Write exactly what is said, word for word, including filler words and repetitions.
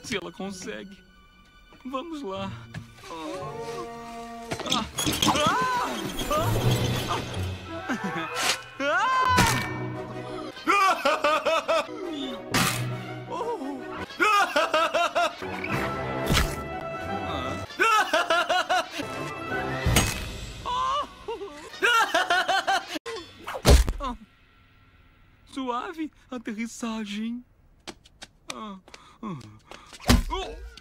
Se ela consegue. Vamos lá. Ah. Ah. Ah. Ah. Oh. Ah. Suave aterrissagem. Ah. Ah. Oh.